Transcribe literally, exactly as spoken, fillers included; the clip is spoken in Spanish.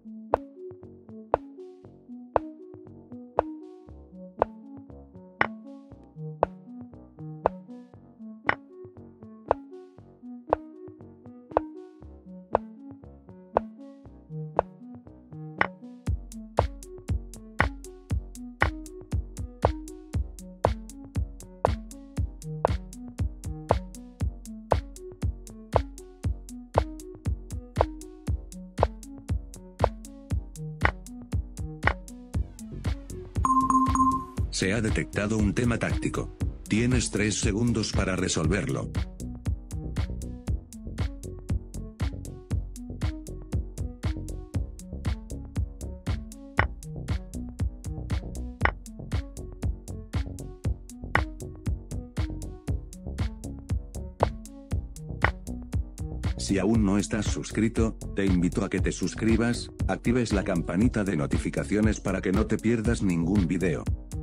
Se ha detectado un tema táctico. Tienes tres segundos para resolverlo. Si aún no estás suscrito, te invito a que te suscribas, actives la campanita de notificaciones para que no te pierdas ningún video.